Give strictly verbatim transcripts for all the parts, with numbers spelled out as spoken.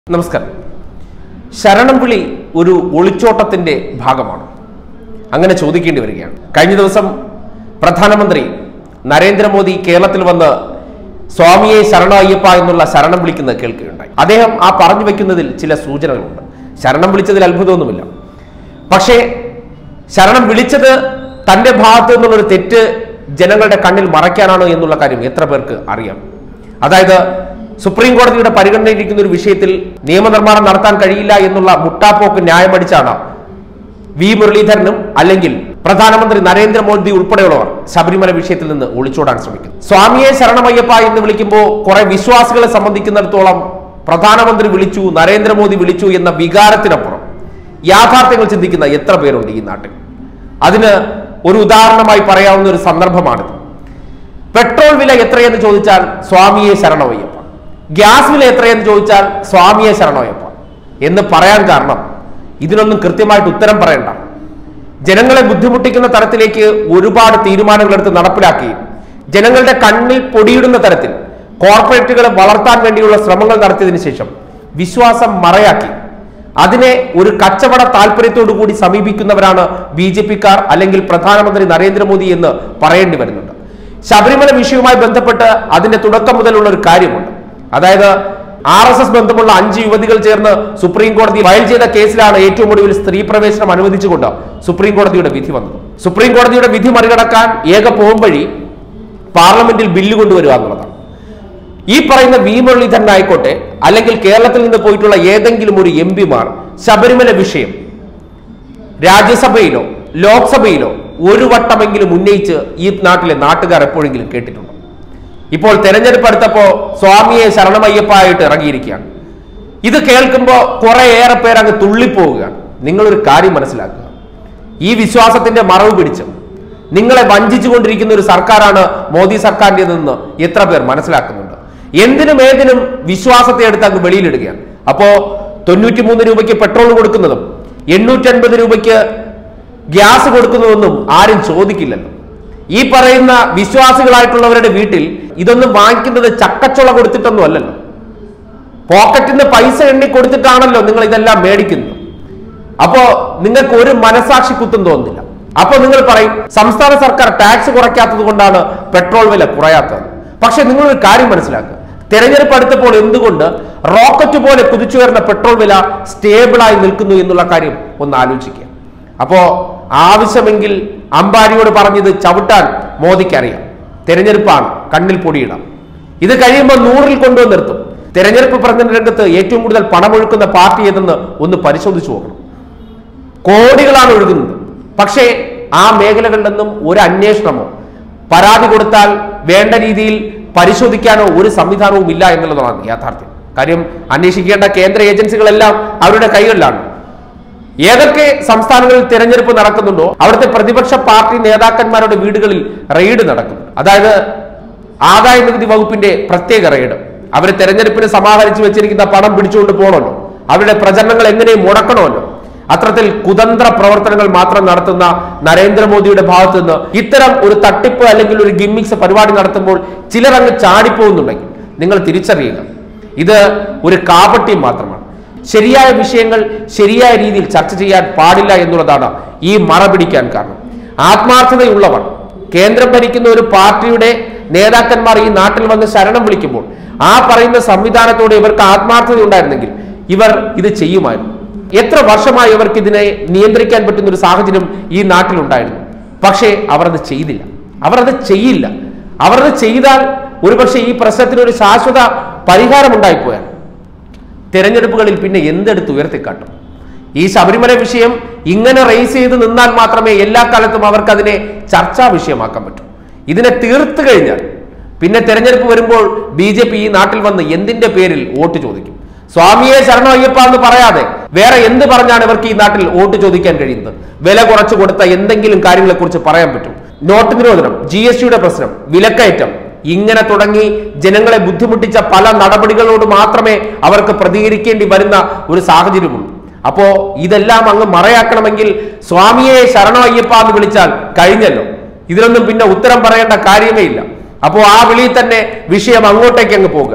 നമസ്കാരം. ശരണം വിളി ഒരു ഒളിച്ചോട്ടത്തിന്റെ ഭാഗമാണ്. അങ്ങനെ ചോദിക്കേണ്ടി വരികയാണ്. കഴിഞ്ഞ ദിവസം പ്രധാനമന്ത്രി നരേന്ദ്രമോദി കേരളത്തിൽ വന്ന് സ്വാമിയെ ശരണ അയ്യപ്പ എന്നുള്ള ശരണം വിളിക്കുന്നത് കേൾക്കുകയുണ്ടായി. അദ്ദേഹം ആ പറഞ്ഞു വെക്കുന്നതിൽ ചില സൂചനകളുണ്ട്. ശരണം വിളിച്ചതിൽ അത്ഭുതമൊന്നുമില്ല. പക്ഷേ ശരണം വിളിച്ചത് തന്റെ ഭാഗത്ത് നിന്നുള്ളൊരു തെറ്റ് ജനങ്ങളുടെ കണ്ണിൽ മറയ്ക്കാനാണോ എന്നുള്ള കാര്യം എത്ര പേർക്ക് അറിയാം? അതായത് സുപ്രീം കോടതിയുടെ പരിഗണനയിരിക്കുന്ന ഒരു വിഷയത്തിൽ നിയമനിർമ്മാണം നടത്താൻ കഴിയില്ല എന്നുള്ള മുട്ടാപ്പോക്ക് ന്യായമടിച്ചാണ് വി മുരളീധരനും അല്ലെങ്കിൽ പ്രധാനമന്ത്രി നരേന്ദ്രമോദി ഉൾപ്പെടെയുള്ളവർ ശബരിമല വിഷയത്തിൽ നിന്ന് ഒളിച്ചോടാൻ ശ്രമിക്കുന്നു. സ്വാമിയെ ശരണമയ്യപ്പ എന്ന് വിളിക്കുമ്പോൾ കുറെ വിശ്വാസികളെ സംബന്ധിക്കുന്നിടത്തോളം പ്രധാനമന്ത്രി വിളിച്ചു, നരേന്ദ്രമോദി വിളിച്ചു എന്ന വികാരത്തിനപ്പുറം യാഥാർത്ഥ്യങ്ങൾ ചിന്തിക്കുന്ന എത്ര പേരുണ്ട് ഈ നാട്ടിൽ? അതിന് ഒരു ഉദാഹരണമായി പറയാവുന്ന ഒരു സന്ദർഭമാണിത്. പെട്രോൾ വില എത്രയെന്ന് ചോദിച്ചാൽ സ്വാമിയെ ശരണമയ്യപ്പ, ഗ്യാസ് വില എത്രയെന്ന് ചോദിച്ചാൽ സ്വാമിയെ ശരണമയ്യപ്പ എന്ന് പറയാൻ കാരണം ഇതിനൊന്നും കൃത്യമായിട്ട് ഉത്തരം പറയണ്ട. ജനങ്ങളെ ബുദ്ധിമുട്ടിക്കുന്ന തരത്തിലേക്ക് ഒരുപാട് തീരുമാനങ്ങൾ എടുത്ത് നടപ്പിലാക്കുകയും ജനങ്ങളുടെ കണ്ണിൽ പൊടിയിടുന്ന തരത്തിൽ കോർപ്പറേറ്റുകളെ വളർത്താൻ വേണ്ടിയുള്ള ശ്രമങ്ങൾ നടത്തിയതിനു ശേഷം വിശ്വാസം മറയാക്കി അതിനെ ഒരു കച്ചവട താല്പര്യത്തോടു കൂടി സമീപിക്കുന്നവരാണ് ബി ജെ പിക്കാർ അല്ലെങ്കിൽ പ്രധാനമന്ത്രി നരേന്ദ്രമോദി എന്ന് പറയേണ്ടി വരുന്നുണ്ട്. ശബരിമല വിഷയവുമായി ബന്ധപ്പെട്ട് അതിന്റെ തുടക്കം മുതലുള്ള ഒരു കാര്യമുണ്ട്. അതായത് ആർ എസ് എസ് ബന്ധമുള്ള അഞ്ച് യുവതികൾ ചേർന്ന് സുപ്രീം കോടതി ഫയൽ ചെയ്ത കേസിലാണ് ഏറ്റവും ഒടുവിൽ സ്ത്രീ പ്രവേശനം അനുവദിച്ചുകൊണ്ട് സുപ്രീം കോടതിയുടെ വിധി വന്നത്. സുപ്രീം കോടതിയുടെ വിധി മറികടക്കാൻ ഏക പോംവഴി പാർലമെന്റിൽ ബില്ല് കൊണ്ടുവരിക എന്നുള്ളതാണ്. ഈ പറയുന്ന വി മുരളീധരൻ ആയിക്കോട്ടെ അല്ലെങ്കിൽ കേരളത്തിൽ നിന്ന് പോയിട്ടുള്ള ഏതെങ്കിലും ഒരു എം പിമാർ ശബരിമല വിഷയം രാജ്യസഭയിലോ ലോക്സഭയിലോ ഒരു വട്ടമെങ്കിലും ഉന്നയിച്ച് ഈ നാട്ടിലെ നാട്ടുകാർ എപ്പോഴെങ്കിലും കേട്ടിട്ടുണ്ടോ? ഇപ്പോൾ തെരഞ്ഞെടുപ്പ് അടുത്തപ്പോ സ്വാമിയെ ശരണമയ്യപ്പായിട്ട് ഇറങ്ങിയിരിക്കുകയാണ്. ഇത് കേൾക്കുമ്പോൾ കുറെ ഏറെ പേർ അങ്ങ് തുള്ളിപ്പോവുകയാണ്. നിങ്ങളൊരു കാര്യം മനസ്സിലാക്കുക, ഈ വിശ്വാസത്തിന്റെ മറവ് പിടിച്ച് നിങ്ങളെ വഞ്ചിച്ചുകൊണ്ടിരിക്കുന്ന ഒരു സർക്കാരാണ് മോദി സർക്കാരിൻ്റെതെന്ന് എത്ര പേർ മനസ്സിലാക്കുന്നുണ്ട്? എന്തിനും ഏതിനും വിശ്വാസത്തെ എടുത്ത് അങ്ങ് വെളിയിലിടുകയാണ്. അപ്പോ തൊണ്ണൂറ്റി മൂന്ന് രൂപയ്ക്ക് പെട്രോൾ കൊടുക്കുന്നതും എണ്ണൂറ്റി അൻപത് രൂപയ്ക്ക് ഗ്യാസ് കൊടുക്കുന്നതൊന്നും ആരും ചോദിക്കില്ലല്ലോ. ഈ പറയുന്ന വിശ്വാസികളായിട്ടുള്ളവരുടെ വീട്ടിൽ ഇതൊന്നും വാങ്ങിക്കുന്നത് ചക്കച്ചുള കൊടുത്തിട്ടൊന്നും അല്ലല്ലോ, പോക്കറ്റിൽ നിന്ന് പൈസ എണ്ണി കൊടുത്തിട്ടാണല്ലോ നിങ്ങൾ ഇതെല്ലാം മേടിക്കുന്നത്. അപ്പോ നിങ്ങൾക്ക് ഒരു മനസാക്ഷി കുത്തും തോന്നുന്നില്ല. അപ്പൊ നിങ്ങൾ പറയും സംസ്ഥാന സർക്കാർ ടാക്സ് കുറയ്ക്കാത്തത് കൊണ്ടാണ് പെട്രോൾ വില കുറയാത്തത്. പക്ഷെ നിങ്ങളൊരു കാര്യം മനസ്സിലാക്കുക, തെരഞ്ഞെടുപ്പ് അടുത്തപ്പോൾ എന്തുകൊണ്ട് റോക്കറ്റ് പോലെ കുതിച്ചുയർന്ന പെട്രോൾ വില സ്റ്റേബിളായി നിൽക്കുന്നു എന്നുള്ള കാര്യം ഒന്ന് ആലോചിക്കുക. അപ്പോ ആവശ്യമെങ്കിൽ അംബാനിയോട് പറഞ്ഞത് ചവിട്ടാൻ മോദിക്ക് അറിയാം. തെരഞ്ഞെടുപ്പാണ്, കണ്ണിൽ പൊടിയിടാം. ഇത് കഴിയുമ്പോൾ നൂറിൽ കൊണ്ടുവന്ന് നിർത്തും. തെരഞ്ഞെടുപ്പ് പ്രചരണ രംഗത്ത് ഏറ്റവും കൂടുതൽ പണമൊഴുക്കുന്ന പാർട്ടി ഏതെന്ന് ഒന്ന് പരിശോധിച്ചു നോക്കണം. കോടികളാണ് ഒഴുകുന്നത്. പക്ഷേ ആ മേഖലകളിലൊന്നും ഒരു അന്വേഷണമോ പരാതി കൊടുത്താൽ വേണ്ട രീതിയിൽ പരിശോധിക്കാനോ ഒരു സംവിധാനവും ഇല്ല എന്നുള്ളതാണ് യാഥാർത്ഥ്യം. കാര്യം അന്വേഷിക്കേണ്ട കേന്ദ്ര ഏജൻസികളെല്ലാം അവരുടെ കൈകളിലാണ്. ഏതൊക്കെ സംസ്ഥാനങ്ങളിൽ തെരഞ്ഞെടുപ്പ് നടക്കുന്നുണ്ടോ അവിടുത്തെ പ്രതിപക്ഷ പാർട്ടി നേതാക്കന്മാരുടെ വീടുകളിൽ റെയ്ഡ് നടക്കുന്നു. അതായത് ആദായ നികുതി വകുപ്പിന്റെ പ്രത്യേക റെയ്ഡ്. അവർ തെരഞ്ഞെടുപ്പിന് സമാഹരിച്ചു വെച്ചിരിക്കുന്ന പണം പിടിച്ചുകൊണ്ട് പോകണമല്ലോ, അവരുടെ പ്രചരണങ്ങൾ എങ്ങനെയും മുടക്കണമല്ലോ. അത്തരത്തിൽ കുതന്ത്ര പ്രവർത്തനങ്ങൾ മാത്രം നടത്തുന്ന നരേന്ദ്രമോദിയുടെ ഭാഗത്തു നിന്ന് ഇത്തരം ഒരു തട്ടിപ്പ് അല്ലെങ്കിൽ ഒരു ഗിമ്മിക്സ് പരിപാടി നടത്തുമ്പോൾ ചിലർ അങ്ങ് ചാടിപ്പോകുന്നുണ്ടെങ്കിൽ നിങ്ങൾ തിരിച്ചറിയുക, ഇത് ഒരു കാപട്യം മാത്രമാണ്. ശരിയായ വിഷയങ്ങൾ ശരിയായ രീതിയിൽ ചർച്ച ചെയ്യാൻ പാടില്ല എന്നുള്ളതാണ് ഈ മറ പിടിക്കാൻ കാരണം. ആത്മാർത്ഥതയുള്ളവർ, കേന്ദ്രം ഭരിക്കുന്ന ഒരു പാർട്ടിയുടെ നേതാക്കന്മാർ ഈ നാട്ടിൽ വന്ന് ശരണം വിളിക്കുമ്പോൾ ആ പറയുന്ന സംവിധാനത്തോട് ഇവർക്ക് ആത്മാർത്ഥത ഉണ്ടായിരുന്നെങ്കിൽ ഇവർ ഇത് ചെയ്യുമായിരുന്നു. എത്ര വർഷമായി ഇവർക്ക് ഇതിനെ നിയന്ത്രിക്കാൻ പറ്റുന്ന ഒരു സാഹചര്യം ഈ നാട്ടിലുണ്ടായിരുന്നു. പക്ഷേ അവർ അത് ചെയ്തില്ല, അവർ അത് ചെയ്യില്ല. അവർ അത് ചെയ്താൽ ഒരുപക്ഷെ ഈ പ്രശ്നത്തിന് ഒരു ശാശ്വത പരിഹാരം ഉണ്ടായിപ്പോയാൽ തെരഞ്ഞെടുപ്പുകളിൽ പിന്നെ എന്തെടുത്ത് ഉയർത്തിക്കാട്ടും? ഈ ശബരിമല വിഷയം ഇങ്ങനെ റേസ് ചെയ്ത് നിന്നാൽ മാത്രമേ എല്ലാ കാലത്തും അവർക്ക് അതിനെ ചർച്ചാ വിഷയമാക്കാൻ പറ്റൂ. ഇതിനെ തീർത്തു കഴിഞ്ഞാൽ പിന്നെ തെരഞ്ഞെടുപ്പ് വരുമ്പോൾ ബി ജെ പി ഈ നാട്ടിൽ വന്ന് എന്തിന്റെ പേരിൽ വോട്ട് ചോദിക്കും? സ്വാമിയെ ശരണം അയ്യപ്പ എന്ന് പറയാതെ വേറെ എന്ത് പറഞ്ഞാണ് ഇവർക്ക് ഈ നാട്ടിൽ വോട്ട് ചോദിക്കാൻ കഴിയുന്നത്? വില കുറച്ചു കൊടുത്ത എന്തെങ്കിലും കാര്യങ്ങളെ കുറിച്ച് പറയാൻ പറ്റും? നോട്ട് നിരോധനം, ജി എസ് ടിയുടെ പ്രശ്നം, വിലക്കയറ്റം, ഇങ്ങനെ തുടങ്ങി ജനങ്ങളെ ബുദ്ധിമുട്ടിച്ച പല നടപടികളോട് മാത്രമേ അവർക്ക് പ്രതികരിക്കേണ്ടി വരുന്ന ഒരു സാഹചര്യമുണ്ട്. അപ്പോ ഇതെല്ലാം അങ്ങ് മറയാക്കണമെങ്കിൽ സ്വാമിയെ ശരണം അയ്യപ്പ എന്ന് വിളിച്ചാൽ കഴിഞ്ഞല്ലോ. ഇതിനൊന്നും പിന്നെ ഉത്തരം പറയേണ്ട കാര്യമേ ഇല്ല. അപ്പോൾ ആ വിളിയിൽ തന്നെ വിഷയം അങ്ങോട്ടേക്ക് അങ്ങ് പോകുകയാണ്.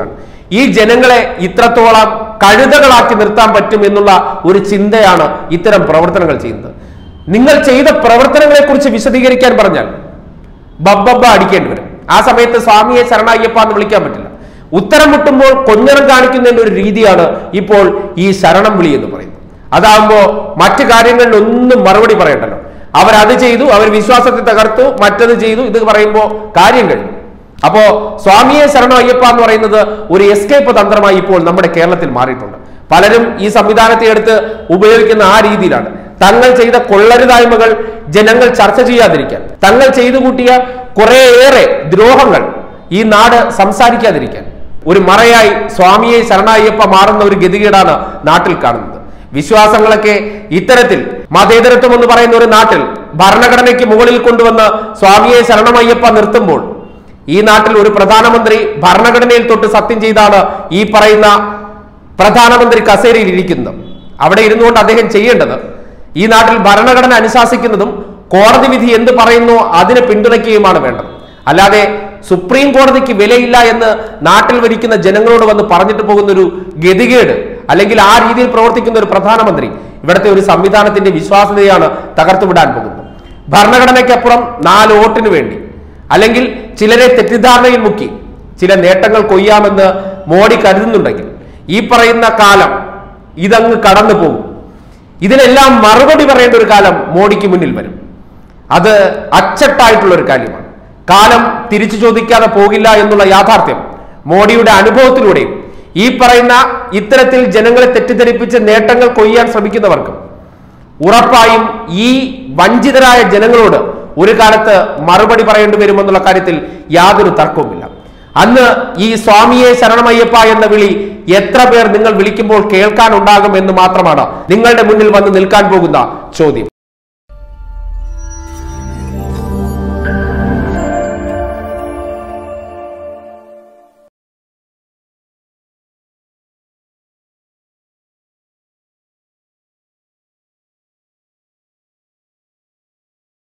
ഈ ജനങ്ങളെ ഇത്രത്തോളം കഴുതകളാക്കി നിർത്താൻ പറ്റും എന്നുള്ള ഒരു ചിന്തയാണ് ഇത്തരം പ്രവർത്തനങ്ങൾ ചെയ്യുന്നത്. നിങ്ങൾ ചെയ്ത പ്രവർത്തനങ്ങളെ കുറിച്ച് വിശദീകരിക്കാൻ പറഞ്ഞാൽ ബബ്ബബ്ബ അടിക്കേണ്ടി വരും. ആ സമയത്ത് സ്വാമിയെ ശരണയ്യപ്പ എന്ന് വിളിക്കാൻ പറ്റില്ല. ഉത്തരം മുട്ടുമ്പോൾ കൊഞ്ഞനം കാണിക്കുന്നതിന്റെ ഒരു രീതിയാണ് ഇപ്പോൾ ഈ ശരണം വിളി എന്ന് പറയുന്നത്. അതാകുമ്പോ മറ്റു കാര്യങ്ങളിൽ ഒന്നും മറുപടി പറയണ്ടല്ലോ. അവരത് ചെയ്തു, അവർ വിശ്വാസത്തെ തകർത്തു, മറ്റത് ചെയ്തു, ഇത് പറയുമ്പോ കാര്യം കഴിഞ്ഞു. അപ്പോ സ്വാമിയെ ശരണം അയ്യപ്പ എന്ന് പറയുന്നത് ഒരു എസ്കേപ്പ് തന്ത്രമായി ഇപ്പോൾ നമ്മുടെ കേരളത്തിൽ മാറിയിട്ടുണ്ട്. പലരും ഈ സംവിധാനത്തെ എടുത്ത് ഉപയോഗിക്കുന്ന ആ രീതിയിലാണ്. തങ്ങൾ ചെയ്ത കൊള്ളരുതായ്മകൾ ജനങ്ങൾ ചർച്ച ചെയ്യാതിരിക്കാൻ, തങ്ങൾ ചെയ്തു കൂട്ടിയ കുറേയേറെ ദ്രോഹങ്ങൾ ഈ നാട് സംസാരിക്കാതിരിക്കാൻ ഒരു മറയായി സ്വാമിയെ ശരണയ്യപ്പ മാറുന്ന ഒരു ഗതികേടാണ് നാട്ടിൽ കാണുന്നത്. വിശ്വാസങ്ങളൊക്കെ ഇത്തരത്തിൽ മതേതരത്വം എന്ന് പറയുന്ന ഒരു നാട്ടിൽ ഭരണഘടനയ്ക്ക് മുകളിൽ കൊണ്ടുവന്ന് സ്വാമിയെ ശരണമയ്യപ്പ നിർത്തുമ്പോൾ ഈ നാട്ടിൽ ഒരു പ്രധാനമന്ത്രി ഭരണഘടനയിൽ തൊട്ട് സത്യം ചെയ്താണ് ഈ പറയുന്ന പ്രധാനമന്ത്രി കസേരയിൽ ഇരിക്കുന്നത്. അവിടെ ഇരുന്നുകൊണ്ട് അദ്ദേഹം ചെയ്യേണ്ടത് ഈ നാട്ടിൽ ഭരണഘടന അനുശാസിക്കുന്നതും കോടതി വിധി എന്ത് പറയുന്നു അതിനെ പിന്തുണയ്ക്കുകയുമാണ് വേണ്ടത്. അല്ലാതെ സുപ്രീം കോടതിക്ക് വിലയില്ല എന്ന് നാട്ടിൽ ഭരിക്കുന്ന ജനങ്ങളോട് വന്ന് പറഞ്ഞിട്ട് പോകുന്ന ഒരു ഗതികേട്, അല്ലെങ്കിൽ ആ രീതിയിൽ പ്രവർത്തിക്കുന്ന ഒരു പ്രധാനമന്ത്രി ഇവിടുത്തെ ഒരു സംവിധാനത്തിന്റെ വിശ്വാസ്യതയാണ് തകർത്തുവിടാൻ പോകുന്നത്. ഭരണഘടനയ്ക്കപ്പുറം നാല് വോട്ടിന് വേണ്ടി അല്ലെങ്കിൽ ചിലരെ തെറ്റിദ്ധാരണയിൽ മുക്കി ചില നേട്ടങ്ങൾ കൊയ്യാമെന്ന് മോഡി കരുതുന്നുണ്ടെങ്കിൽ ഈ പറയുന്ന കാലം ഇതങ്ങ് കടന്നു പോകും. ഇതിനെല്ലാം മറുപടി പറയേണ്ട ഒരു കാലം മോഡിക്ക് മുന്നിൽ വരും. അത് അച്ചട്ടായിട്ടുള്ള ഒരു കാര്യമാണ്. കാലം തിരിച്ചു ചോദിക്കാതെ പോകില്ല എന്നുള്ള യാഥാർത്ഥ്യം മോഡിയുടെ അനുഭവത്തിലൂടെയും ഈ പറയുന്ന ഇത്തരത്തിൽ ജനങ്ങളെ തെറ്റിദ്ധരിപ്പിച്ച് നേട്ടങ്ങൾ കൊയ്യാൻ ശ്രമിക്കുന്നവർക്കും ഉറപ്പായും ഈ വഞ്ചിതരായ ജനങ്ങളോട് ഒരു കാലത്ത് മറുപടി പറയേണ്ടി വരുമെന്നുള്ള കാര്യത്തിൽ യാതൊരു തർക്കവുമില്ല. അന്ന് ഈ സ്വാമിയെ ശരണമയ്യപ്പ എന്ന വിളി എത്ര പേർ നിങ്ങൾ വിളിക്കുമ്പോൾ കേൾക്കാനുണ്ടാകും എന്ന് മാത്രമാണ് നിങ്ങളുടെ മുന്നിൽ വന്ന് നിൽക്കാൻ പോകുന്ന ചോദ്യം.